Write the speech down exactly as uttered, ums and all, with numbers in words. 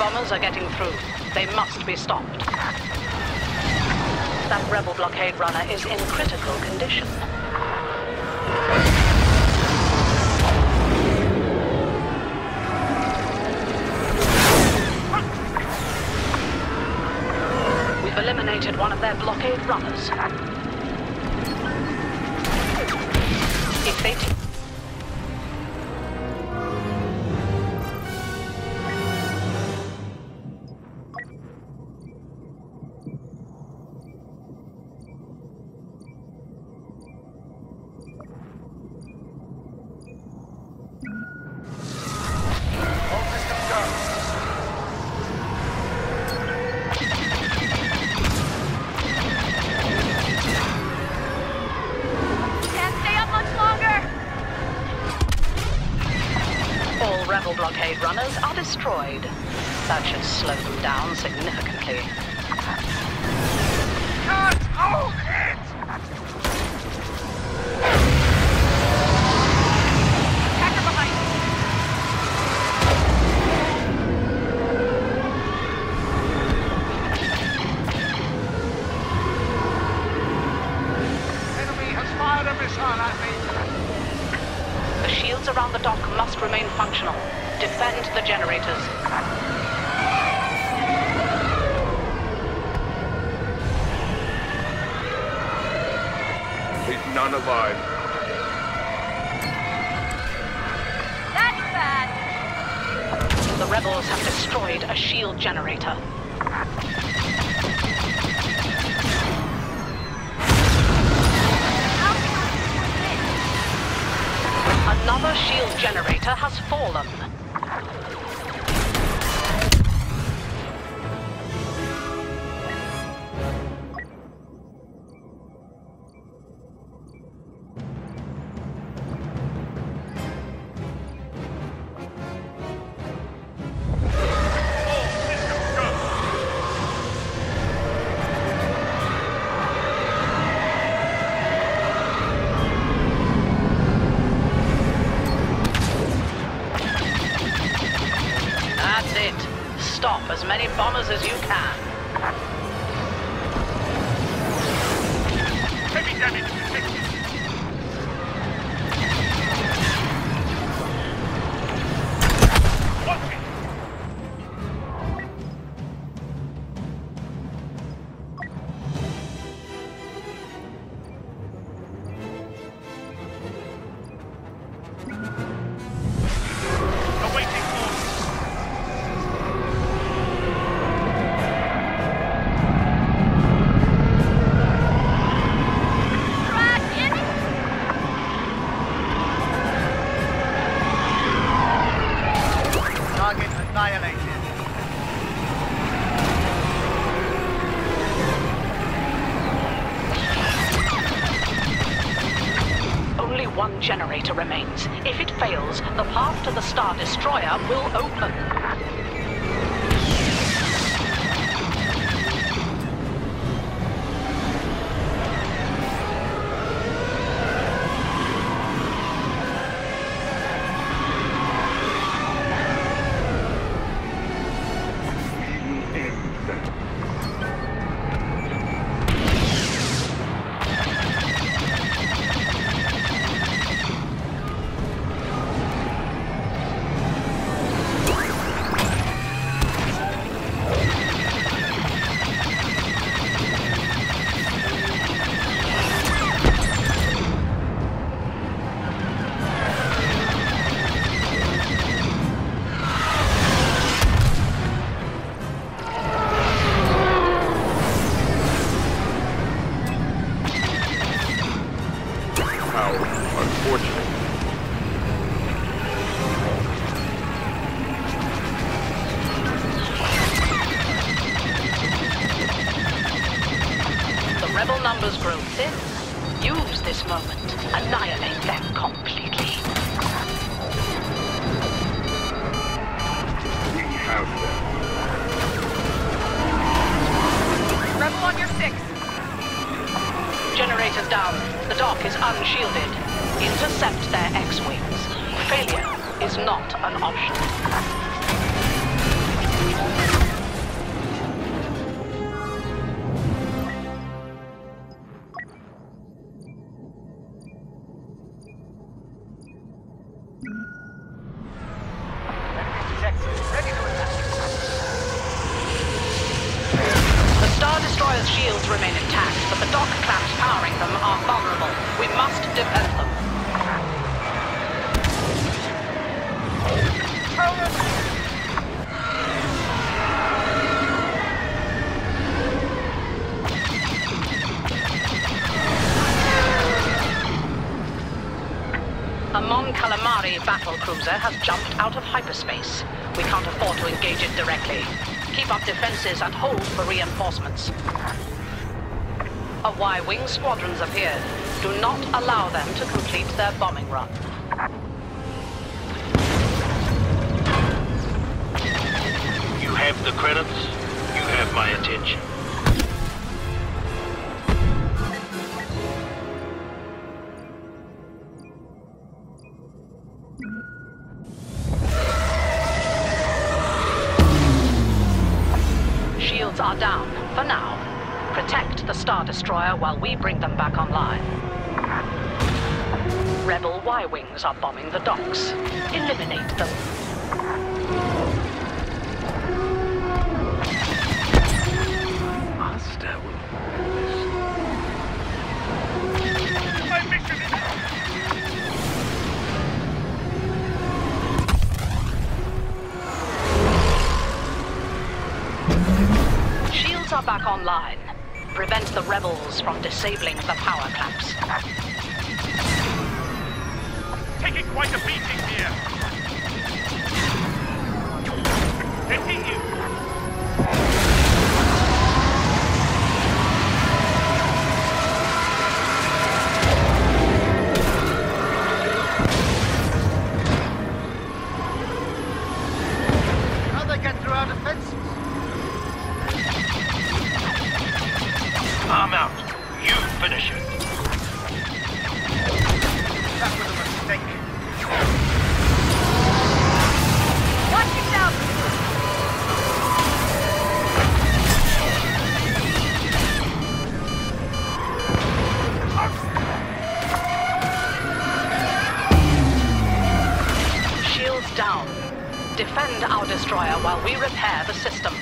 bombers are getting through. They must be stopped. That rebel blockade runner is in critical condition. We've eliminated one of their blockade runners. If they... Rebel blockade runners are destroyed. That should slow them down significantly. Can't hold it! Attacker behind you! Enemy has fired a missile at me! The shields around the dock must remain functional. Defend the generators. Leave none alive. That's bad! The rebels have destroyed a shield generator. Another shield generator has fallen. That's it. Stop as many bombers as you can. Heavy damage detected. Watch it! Awaiting orders. Target annihilated. Only one generator remains. If it fails, the path to the Star Destroyer will open. How unfortunate. The rebel numbers grow thin. Use this moment. Annihilate them completely. We have them. Rebel on your six. Generators down. The dock is unshielded. Intercept their X-Wings. Failure is not an option. destroyer's shields remain intact, but the dock clamps powering them are vulnerable. We must defend them. A Mon Calamari battlecruiser has jumped out of hyperspace. We can't afford to engage it directly. Keep up defenses and hold for reinforcements. A Y-wing squadron's appeared. Do not allow them to complete their bombing run. You have the credits. You have my attention. Shields are down, for now. Protect the Star Destroyer while we bring them back online. Rebel Y-wings are bombing the docks. Eliminate them. Master will My mission is... Shields are back online. Prevent the rebels from disabling the power clamps. Taking quite a beating here. Hitting you. How they get through our defenses? I'm out. You finish it. That was a mistake. Watch yourself! Shields down. Defend our destroyer while we repair the system.